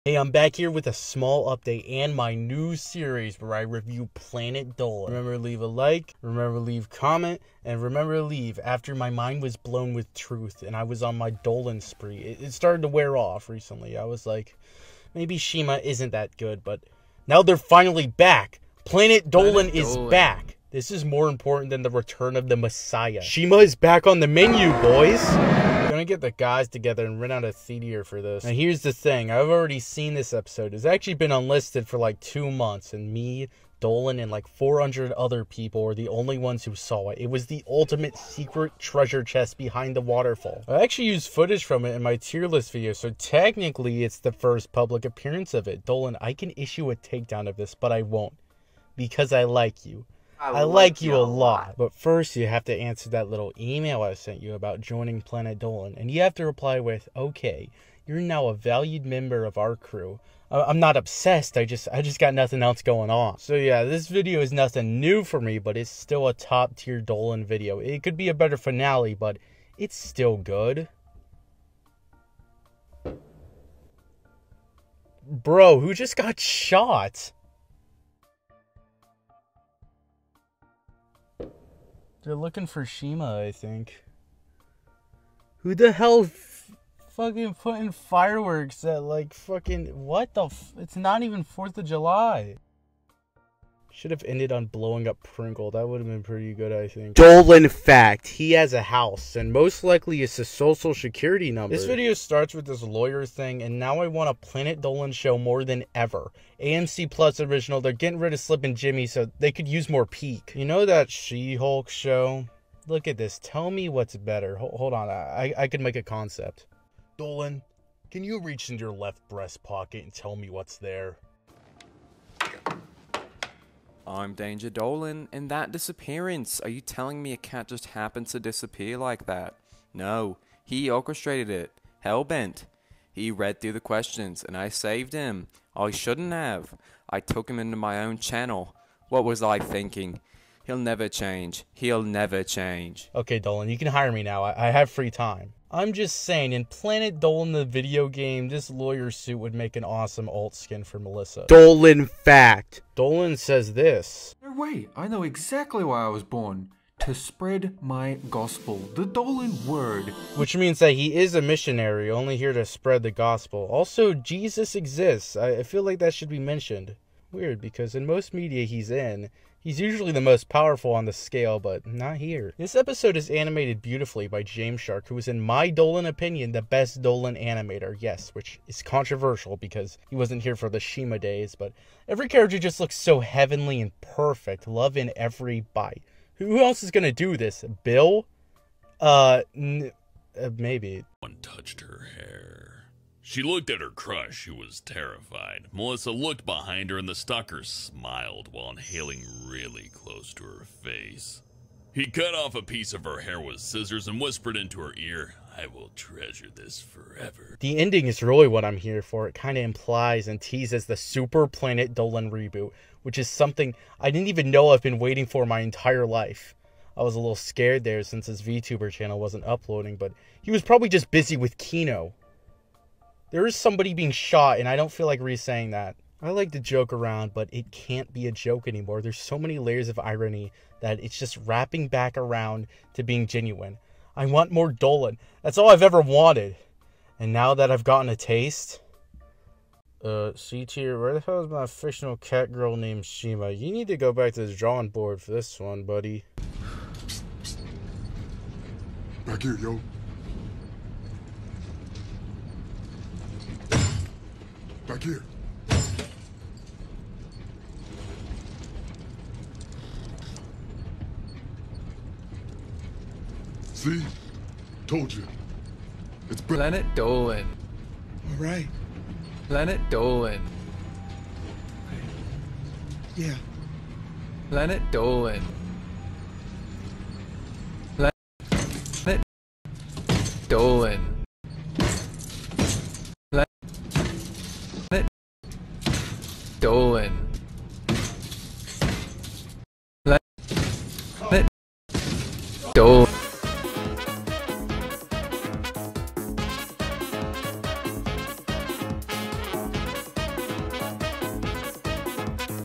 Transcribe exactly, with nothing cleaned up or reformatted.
Hey, I'm back here with a small update and my new series where I review Planet Dolan. Remember to leave a like, remember to leave comment, and remember to leave after my mind was blown with truth and I was on my Dolan spree. It, it started to wear off recently. I was like, maybe Shima isn't that good, but now they're finally back. Planet Dolan Planet is Dolan. back. This is more important than the return of the Messiah. Shima is back on the menu, boys. We're gonna get the guys together and rent out a theater for this. And here's the thing, I've already seen this episode. It's actually been unlisted for like two months, and me, Dolan, and like four hundred other people are the only ones who saw it. It was the ultimate secret treasure chest behind the waterfall. I actually used footage from it in my tier list video, so technically it's the first public appearance of it. Dolan, I can issue a takedown of this, but I won't. Because I like you. I, I like you a lot. But first you have to answer that little email I sent you about joining Planet Dolan. And you have to reply with, okay, you're now a valued member of our crew. I I'm not obsessed, I just I just got nothing else going on. So yeah, this video is nothing new for me, but it's still a top tier Dolan video. It could be a better finale, but it's still good. Bro, who just got shot? They're looking for Shima, I think. Who the hell f fucking putting fireworks at like fucking... What the f... It's not even fourth of July. Should have ended on blowing up Pringle. That would have been pretty good, I think. Dolan fact. He has a house, and most likely it's a social security number. This video starts with this lawyer thing, and now I want a Planet Dolan show more than ever. A M C Plus original. They're getting rid of Slip and Jimmy, so they could use more Peak. You know that She-Hulk show? Look at this. Tell me what's better. Hold, hold on. I, I could make a concept. Dolan, can you reach into your left breast pocket and tell me what's there? I'm Danger Dolan, and that disappearance. Are you telling me a cat just happened to disappear like that? No, he orchestrated it. Hellbent. He read through the questions, and I saved him. I shouldn't have. I took him into my own channel. What was I thinking? He'll never change. He'll never change. Okay, Dolan, you can hire me now. I, I have free time. I'm just saying, in Planet Dolan the video game, this lawyer suit would make an awesome alt skin for Melissa. Dolan fact. Dolan says this. No way, I know exactly why I was born. To spread my gospel, the Dolan word. Which means that he is a missionary, only here to spread the gospel. Also, Jesus exists. I, I feel like that should be mentioned. Weird, because in most media he's in, he's usually the most powerful on the scale, but not here. This episode is animated beautifully by James Shark, who is, in my Dolan opinion, the best Dolan animator. Yes, which is controversial because he wasn't here for the Shima days, but every character just looks so heavenly and perfect. Love in every bite. Who else is gonna do this? Bill? Uh, n uh maybe. One touched her hair. She looked at her crush, who was terrified. Melissa looked behind her, and the stalker smiled while inhaling really close to her face. He cut off a piece of her hair with scissors and whispered into her ear, I will treasure this forever. The ending is really what I'm here for. It kind of implies and teases the Super Planet Dolan reboot, which is something I didn't even know I've been waiting for my entire life. I was a little scared there since his VTuber channel wasn't uploading, but he was probably just busy with Kino. There is somebody being shot, and I don't feel like re-saying that. I like to joke around, but it can't be a joke anymore. There's so many layers of irony that it's just wrapping back around to being genuine. I want more Dolan. That's all I've ever wanted. And now that I've gotten a taste... Uh, C tier, where the hell is my fictional cat girl named Shima? You need to go back to the drawing board for this one, buddy. Back here, yo. Back here. See? Told you. It's Planet Dolan. All right. Planet Dolan. Yeah. Planet Dolan. Planet Dolan. Planet Dolan.